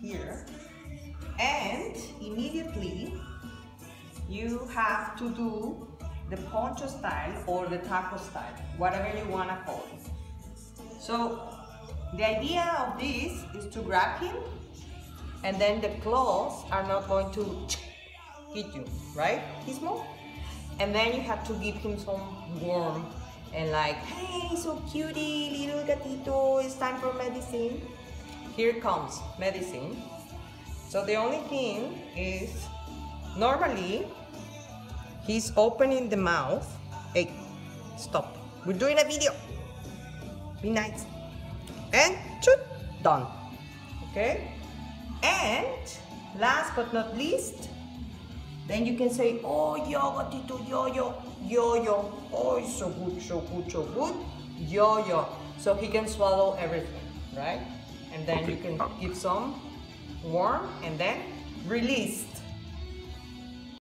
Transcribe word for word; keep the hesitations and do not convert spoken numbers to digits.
here, and immediately you have to do the poncho style or the taco style, whatever you want to call it. So the idea of this is to grab him, and then the claws are not going to hit you, right, Gizmo? And then you have to give him some warmth and like, hey, so cutie, little gatito, it's time for medicine. Here comes medicine. So the only thing is, normally, he's opening the mouth. Hey, stop. We're doing a video. Be nice. And shoot, done. Okay? And last but not least, then you can say, oh, yo, gatito, yo, yo, yo, yo. Oh, it's so good, so good, so good. Yo, yo. So he can swallow everything, right? And then you can give some warm and then released.